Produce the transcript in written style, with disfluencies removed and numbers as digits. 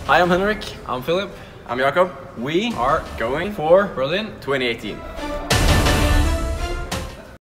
Hi, I'm Henrik. I'm Philip. I'm Jakob. We are going for Berlin 2018.